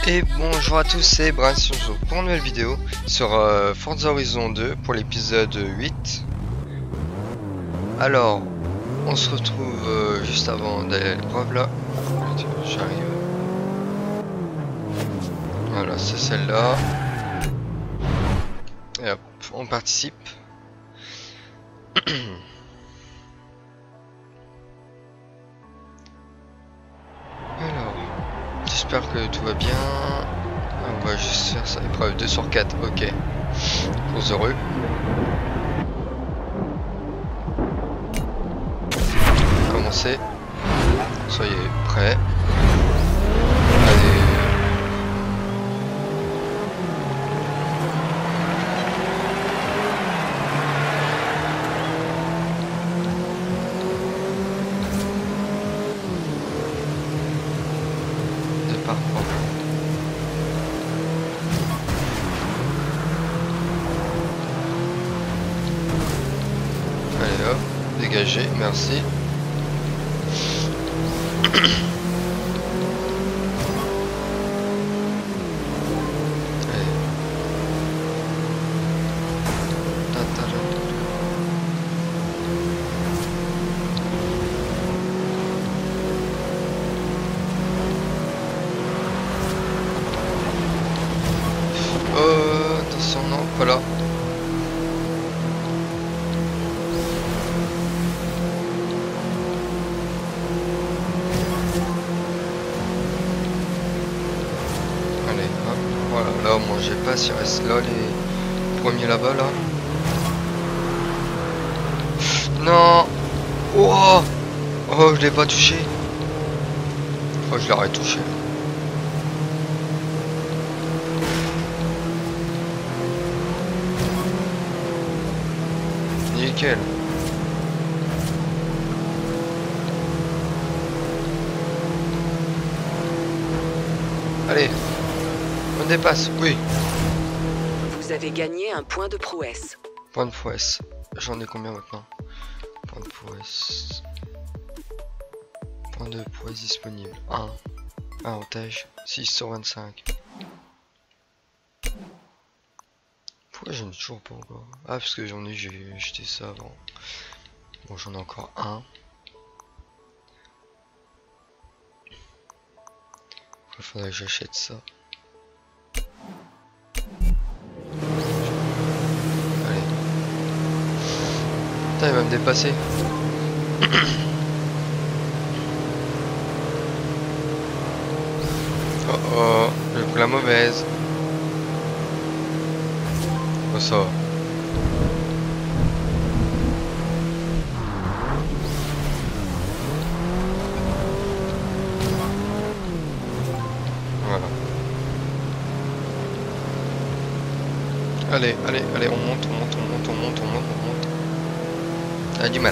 Et bonjour à tous, c'est Brian pour une nouvelle vidéo sur Forza Horizon 2 pour l'épisode 8. Alors, on se retrouve juste avant d'aller à l'épreuve là. J'arrive. Voilà, c'est celle-là. Et hop, on participe. Alors, j'espère que tout va bien. On va juste faire ça, épreuve 2 sur 4, ok. Pour heureux. Commencer. Soyez prêts. Allez. Départ propre. Allez hop, dégagez, merci. Attention, non, pas là. Allez, hop, voilà, là au moins j'ai pas, il reste là les premiers là-bas là. Non. Oh, oh, je l'ai pas touché. Oh, je l'aurais touché. Nickel. Allez, on dépasse, oui. Vous avez gagné un point de prouesse. Point de prouesse. J'en ai combien maintenant? Point de prouesse. Point de prouesse disponible. 1. Avantage. 6 sur 25. Pourquoi j'en ai toujours pas encore? Ah, parce que j'en ai, j'ai jeté ça avant. Bon, j'en ai encore un. Il faudrait que j'achète ça. Allez. Putain, il va me dépasser. Oh oh, j'ai pris la mauvaise. Oh ça va. Voilà. Allez, allez, allez, on monte, on monte, on monte, on monte, on monte, on monte. Ah, du mal.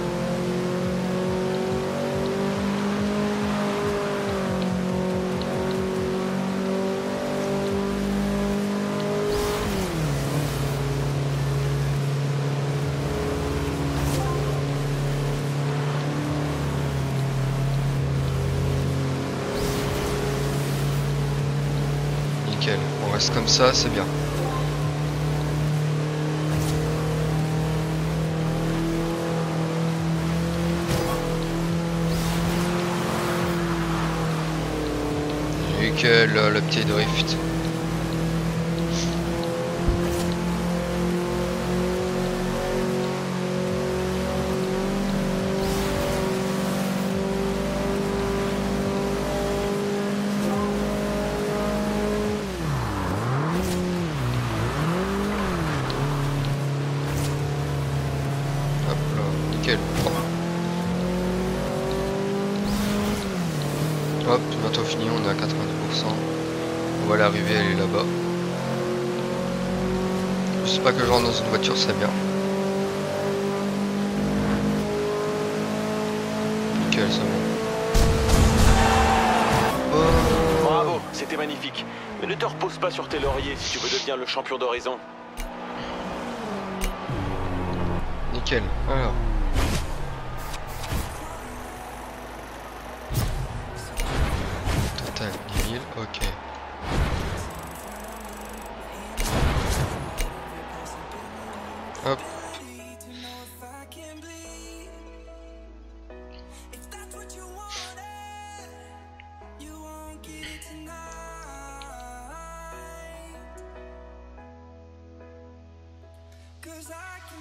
Nickel, on reste comme ça, c'est bien. Nickel, le petit drift. Hop là, nickel. Hop, bientôt fini, on est à 90%. On va l'arriver, elle est là-bas. Je sais pas que genre dans une voiture, c'est bien. Nickel, c'est bon. Oh. Bravo, c'était magnifique. Mais ne te repose pas sur tes lauriers si tu veux devenir le champion d'Horizon. Nickel, alors. Total 10 000, ok.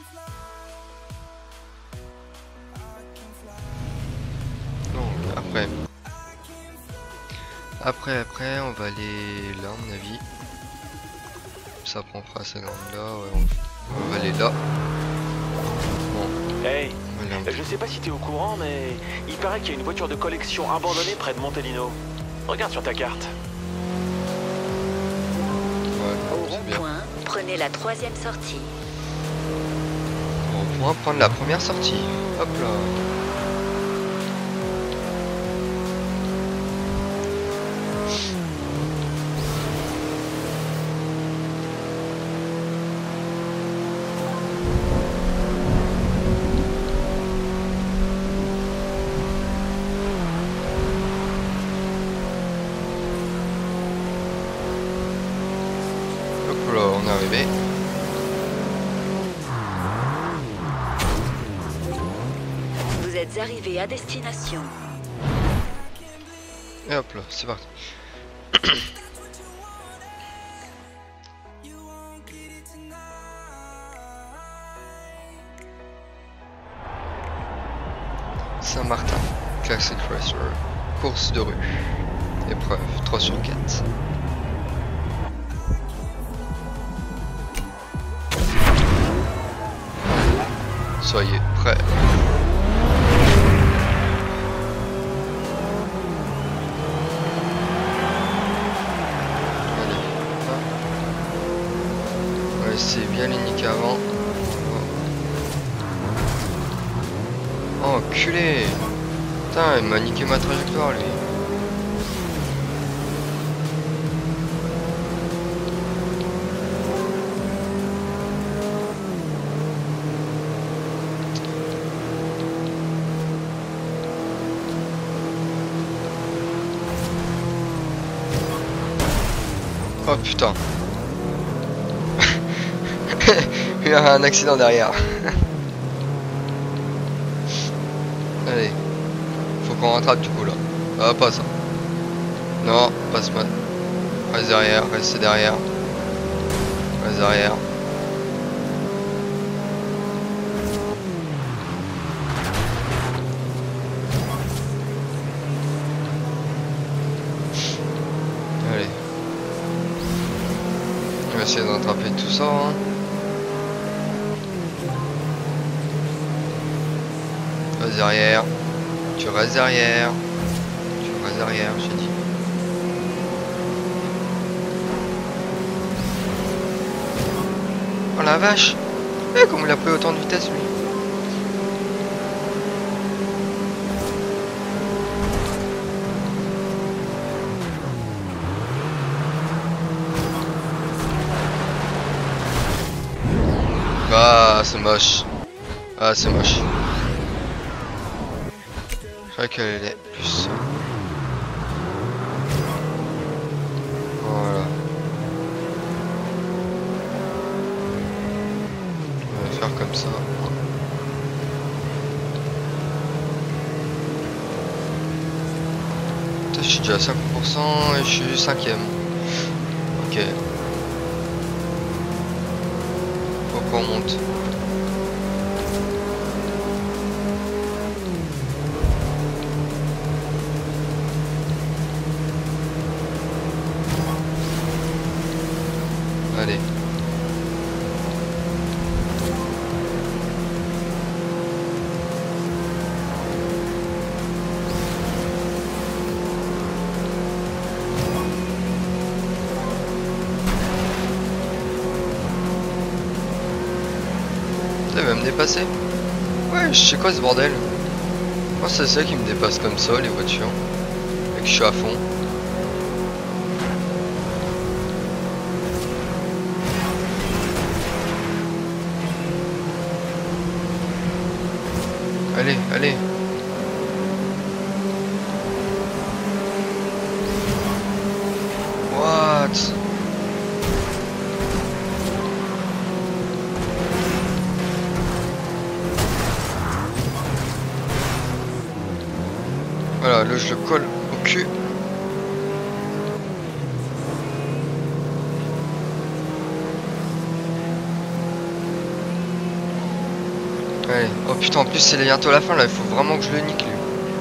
Non, après, on va aller là, à mon avis. Ça prend pas assez grande là, ouais, on va aller là. Bon, Hey, on va aller je sais pas si t'es au courant, mais il paraît qu'il y a une voiture de collection abandonnée près de Montelino. Regarde sur ta carte. Ouais, Au c'est bien. rond-point, prenez la 3e sortie. On pourra prendre la première sortie. Hop là. Hop là, on est arrivé. Vous êtes arrivé à destination. Et hop là, c'est parti. Saint-Martin, Classic Racer, course de rue, épreuve 3 sur 4. Soyez prêts. Allez, hop. On va essayer bien les niquer avant. Oh, enculé! Putain, il m'a niqué ma trajectoire, lui. Oh putain. Il y a un accident derrière. Allez. Faut qu'on rattrape du coup là. Ah, pas ça. Non, pas ce mat. Reste derrière, restez derrière. Reste derrière. Allez. On va essayer de rattraper tout ça. Hein. Reste derrière. Tu restes derrière. Tu restes derrière, j'ai dit. Oh la vache! Eh, comme il a pris autant de vitesse lui. Ah, c'est moche. Ah, c'est moche. Je crois qu'elle est plus. Voilà. On va faire comme ça. Putain, je suis déjà à 50% et je suis 5ème. Ok. Faut qu'on monte. Allez. Ça va me dépasser? Ouais, je sais quoi ce bordel? Moi c'est ça qui me dépasse comme ça les voitures. Et que je suis à fond. Allez, allez. What? Voilà, là je le colle au cul. Putain, en plus c'est bientôt la fin là, il faut vraiment que je le nique lui.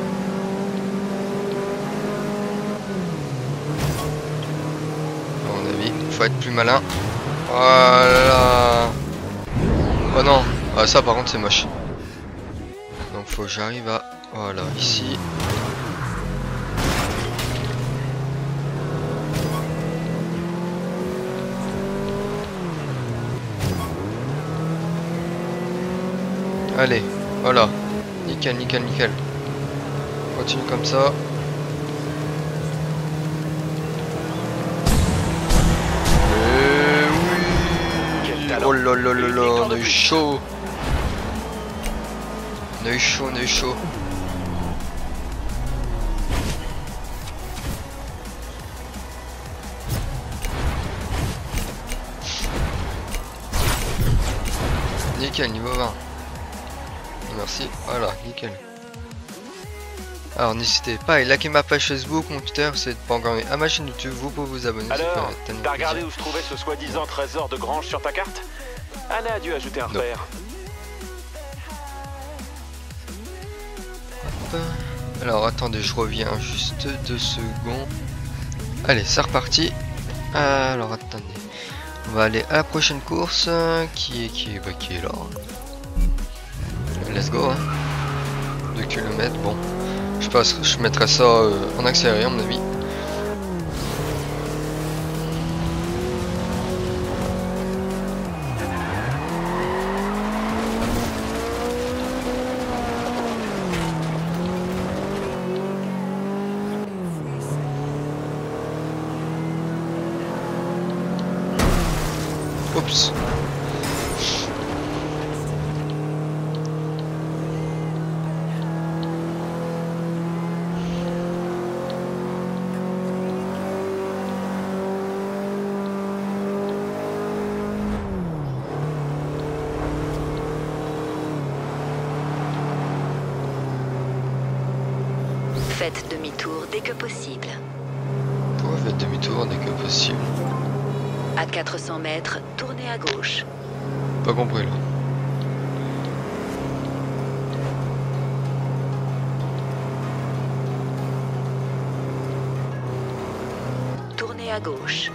À mon avis, faut être plus malin. Voilà. Oh non, ah, ça par contre c'est moche. Donc faut que j'arrive à... Voilà, ici. Allez, voilà. Nickel, nickel, nickel. Continue comme ça. Oh là là là là, on a eu chaud. On a eu chaud, on a eu chaud. Nickel, niveau 20. Merci, voilà, nickel. Alors n'hésitez pas à liker ma page Facebook, mon Twitter, c'est de pas encore à ma chaîne YouTube, vous pouvez vous abonner. Alors, t'as regardé où se trouvait ce soi-disant trésor de grange sur ta carte? Anna a dû ajouter un repère. Alors attendez, je reviens juste 2 secondes. Allez, c'est reparti. Alors attendez, on va aller à la prochaine course qui est là. Let's go hein. 2 km, bon. Je mettrai ça en accéléré à mon avis. Oups. Faites demi-tour dès que possible. Pourquoi faites demi-tour dès que possible? À 400 mètres, tournez à gauche. Pas compris là. Tournez à gauche.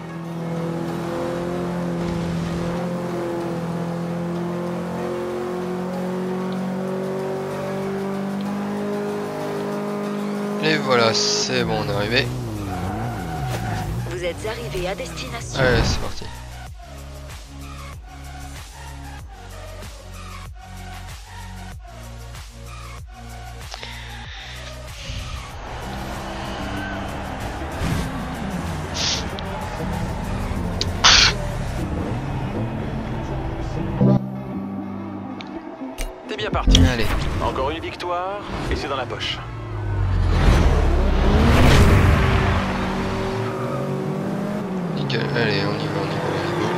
Et voilà, c'est bon, on est arrivé. Vous êtes arrivé à destination. Allez, c'est parti. T'es bien parti. Allez. Encore une victoire, et c'est dans la poche. Nickel, allez, on y va, on y va, on y va.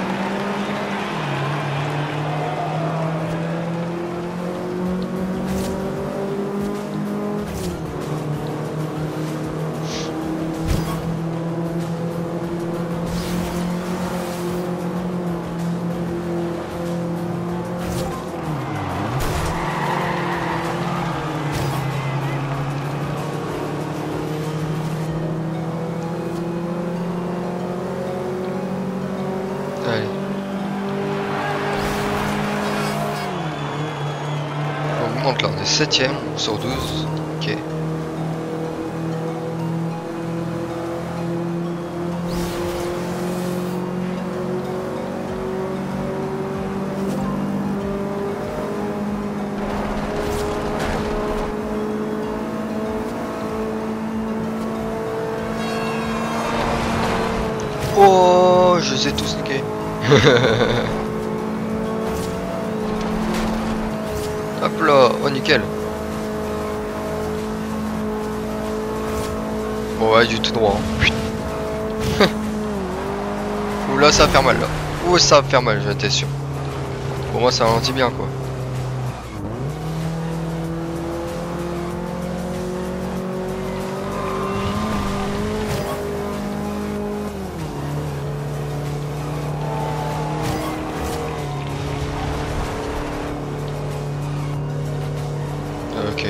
Allez. On augmente là, on est 7ème sur 12. Ok. Oh, je les ai tous niqués. Hop là, oh nickel. Bon ouais, du tout droit. Hein. Ouh là, ça va faire mal là. Ouh, ça va faire mal, j'étais sûr. Pour moi, ça ralentit bien quoi.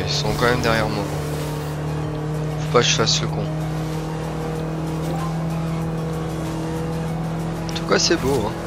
ils sont quand même derrière moi. Faut pas que je fasse le con. En tout cas, c'est beau, hein.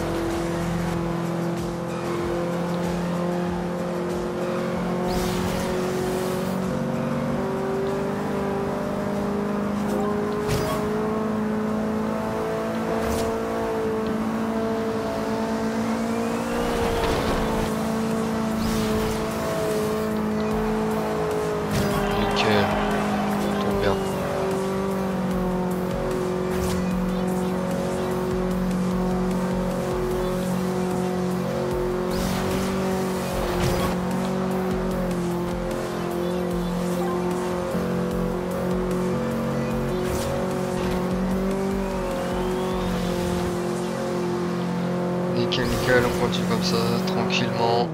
Nickel, nickel, on continue comme ça, tranquillement.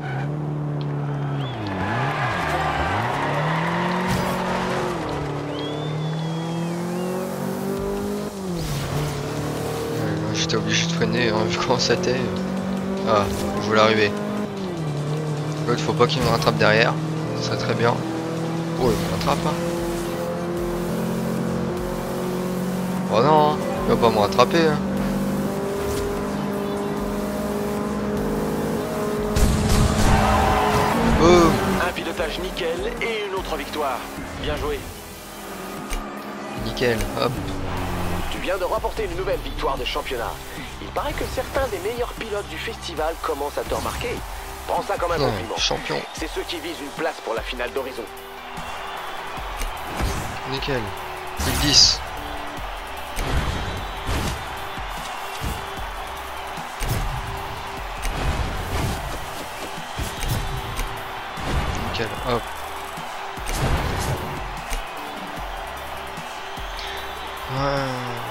J'étais obligé de freiner, hein, vu comment c'était. Ah, je voulais arriver. L'autre, faut pas qu'il me rattrape derrière. Ça serait très bien. Oh, il me rattrape, hein. Oh non, hein. Il va pas me rattraper, hein. Boum. Un pilotage nickel et une autre victoire. Bien joué. Nickel, hop. Tu viens de remporter une nouvelle victoire de championnat. Il paraît que certains des meilleurs pilotes du festival commencent à te remarquer. Prends ça comme un compliment. Champion. C'est ceux qui visent une place pour la finale d'Horizon. Nickel. 10. Nickel, hop. Ouais.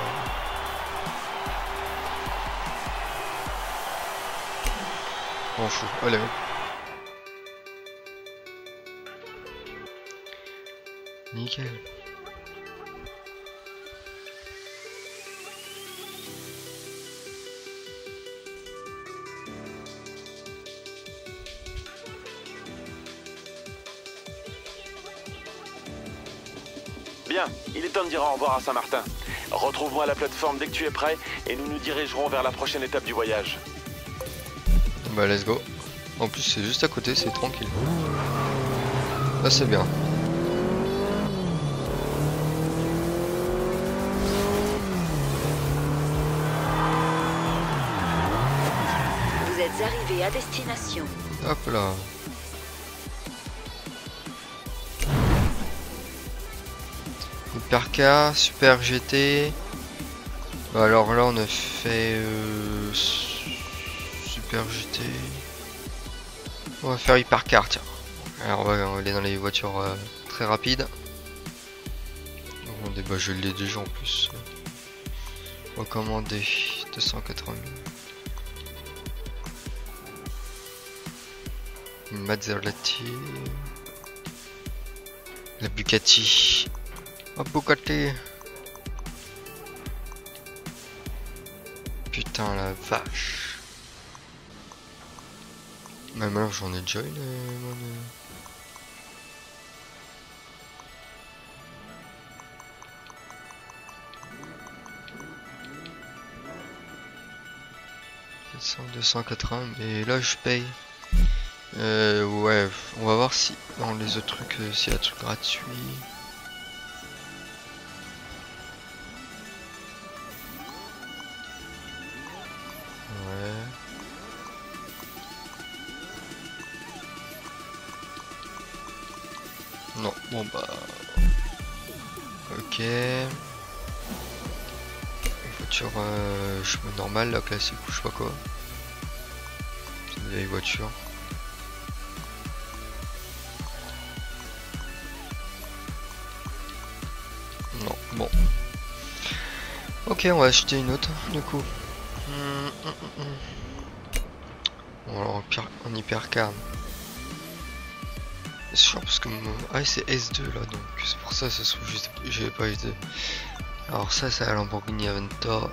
On fout, allez. Nickel. Bien, il est temps de dire au revoir à Saint-Martin. Retrouve-moi à la plateforme dès que tu es prêt et nous nous dirigerons vers la prochaine étape du voyage. Bah let's go. En plus c'est juste à côté, c'est tranquille. Là c'est bien. Vous êtes arrivé à destination. Hop là. Hypercar, Super GT. Bah alors là on a fait Super GT. On va faire Hypercar, tiens. Alors on va aller dans les voitures très rapides. Bah, je l'ai déjà en plus. Recommandé 280 000. Maserati. La Bugatti. Oh, Bugatti. Putain la vache. Même alors j'en ai déjà une. « 280 mais là je paye. Ouais, on va voir si dans les autres trucs, s'il y a un truc gratuit. Ouais. Non, bon bah. Ok. Voiture chemin normal, la classique ou je sais pas quoi. C'est une vieille voiture. Non, bon. Ok, on va acheter une autre du coup. Bon, alors en hypercar. C'est sûr parce que mon... Ah c'est S2 là, donc c'est pour ça ça se trouve j'ai pas S2. Alors ça c'est la Lamborghini Aventador.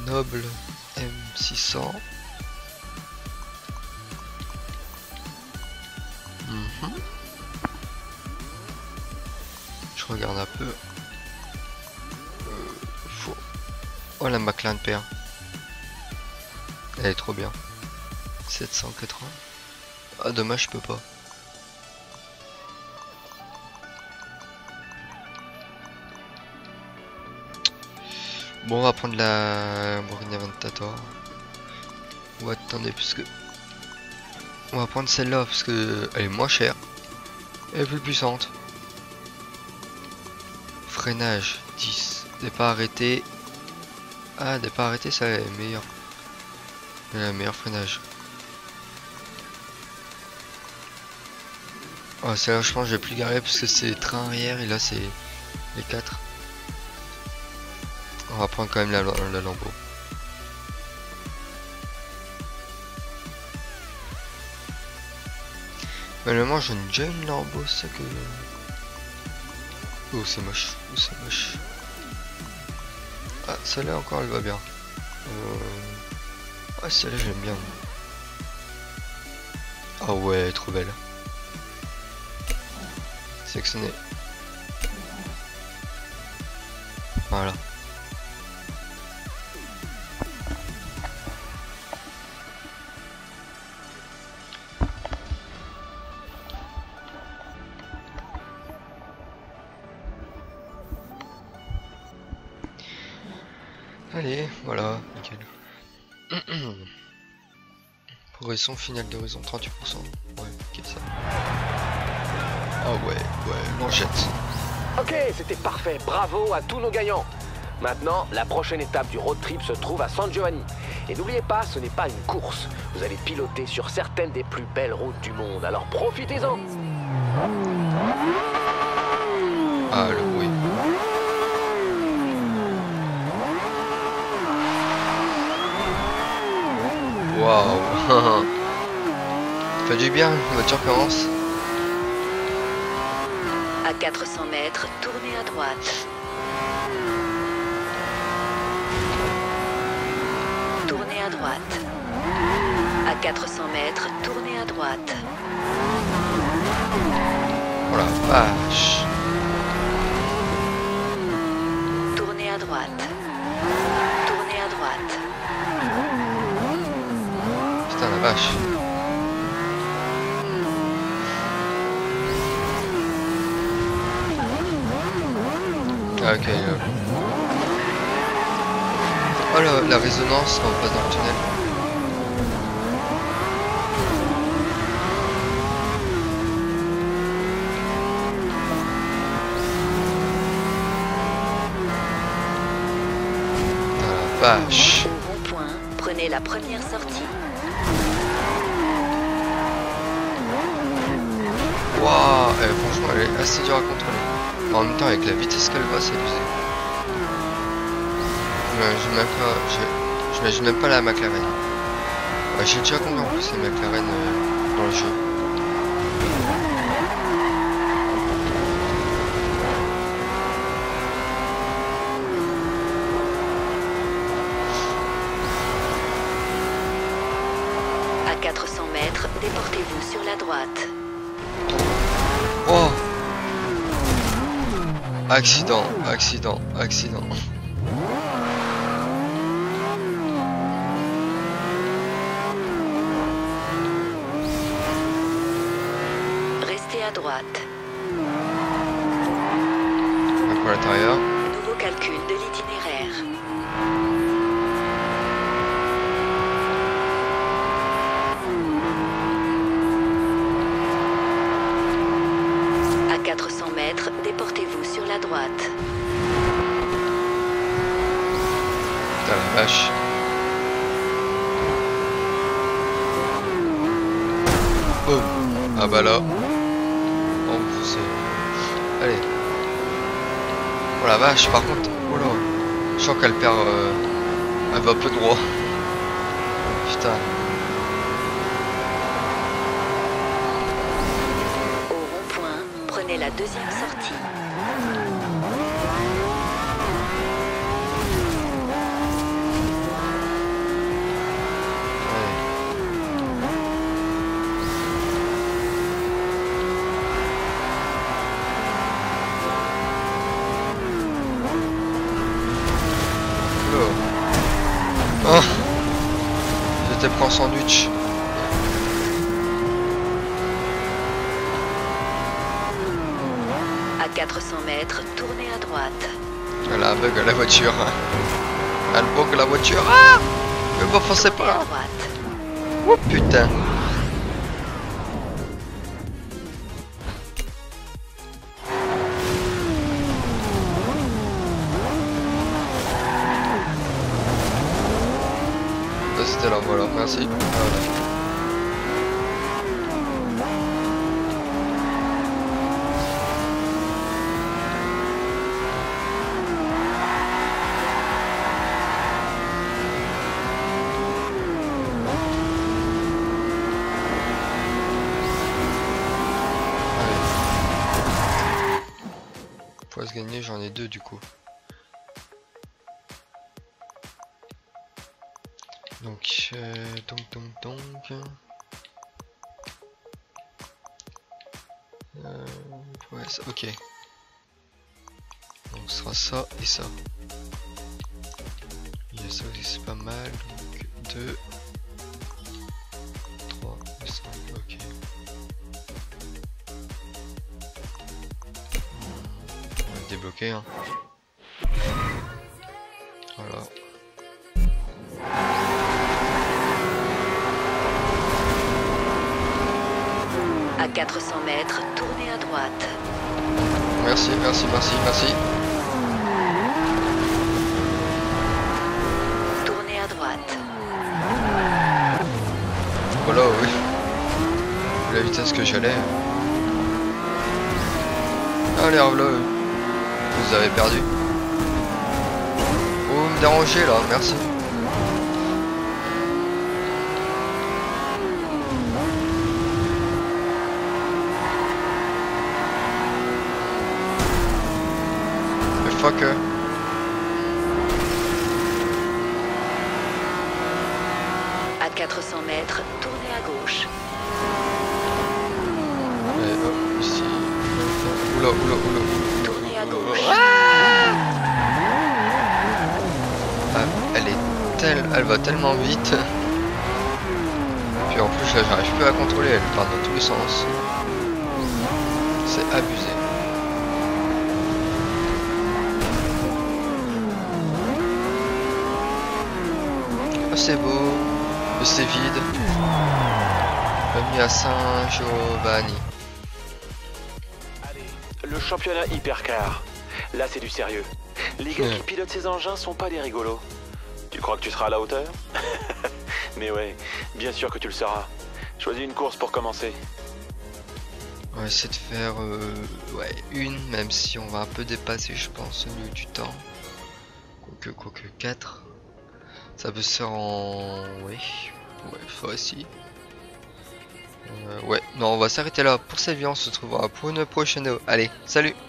Noble M600. Je regarde un peu. Oh la McLaren P1. Elle est trop bien. 780. Ah dommage je peux pas. Bon on va prendre la Lamborghini Aventador. Ou attendez puisque on va prendre celle-là parce que elle est moins chère. Elle est plus puissante. Freinage 10. Départ arrêté. Ah départ arrêté ça est meilleur. Elle a le meilleur freinage. Oh celle-là je pense que je vais plus garer parce que c'est train arrière et là c'est les 4. On va prendre quand même la Lambo. Mais normalement j'en ai déjà une Lambo, c'est ça que... Oh c'est moche, oh c'est moche. Ah celle-là encore elle va bien. Ah celle-là j'aime bien. Ah ouais trop belle. Sélectionner. Voilà. Allez, voilà, nickel. Progression finale d'horizon 38%. Ouais, nickel ça. Ah ouais, longette. Ok, c'était parfait. Bravo à tous nos gagnants. Maintenant, la prochaine étape du road trip se trouve à San Giovanni. Et n'oubliez pas, ce n'est pas une course. Vous allez piloter sur certaines des plus belles routes du monde. Alors profitez-en. Ah, le bruit. Waouh. Fait du bien, la voiture commence. À 400 mètres, tournez à droite. Tournez à droite. À 400 mètres, tournez à droite. Oh la vache. Tournez à droite. Tournez à droite. Putain la vache. Ah, ok. Oh la résonance quand on passe dans le tunnel. Ah la vache. Au rond-point, prenez la première sortie. Waouh, franchement elle est assez dure à contrôler. En même temps avec la vitesse qu'elle va c'est abusé. J'imagine même pas la McLaren. Ouais, j'ai déjà combien en plus les McLaren dans le jeu. À 400 mètres, déportez-vous sur la droite. Oh! Accident. Restez à droite. Encore à l'intérieur. Nouveau calcul de l'itinéraire. À 400 mètres, déportez-vous sur la droite. Putain la vache. Boum. Ah bah là. Oh c'est... Allez. Oh la vache par contre. Oh là. Je sens qu'elle perd... Elle va peu droit. Putain. Au rond-point, prenez la deuxième sortie. t'ai pris en sandwich. À 400 mètres, tournez à droite. Elle a un bug à la voiture. Elle bug la voiture. Ah, mais bon, foncez Tournez à pas. droite. Oh putain. Ça c'était là, voilà, merci. Voilà. Pour se gagner, j'en ai 2 du coup. Donc, ouais, ça, ok. Donc, ce sera ça et ça. Il y a ça aussi, c'est pas mal. Donc, 2, 3, 5, ok. On va débloquer, hein. Voilà. À 400 mètres, tournez à droite. Merci, merci, merci, merci. Tournez à droite. Voilà, oui. La vitesse que j'allais. Allez, là, vous avez perdu. Oh, vous me dérangez là, merci. Le fucker. À 400 mètres, tournez à gauche. Et hop, ici. Oula, oula, oula. Tournez à gauche. Ah, elle va tellement vite. Puis en plus là j'arrive plus à contrôler, elle part dans tous les sens. C'est abusé. Oh, c'est beau, mais c'est vide. Remis à Saint-Giovanni. Allez, le championnat hypercar. Là, c'est du sérieux. Les gars qui pilotent ces engins sont pas des rigolos. Tu crois que tu seras à la hauteur? Mais ouais, bien sûr que tu le seras. Choisis une course pour commencer. On va essayer de faire ouais, une, même si on va un peu dépasser, je pense, au niveau du temps. Quoique 4. Ça peut se faire en... Ouais, ça aussi. Ouais, non, on va s'arrêter là pour cette vidéo. On se retrouvera pour une prochaine vidéo. Allez, salut!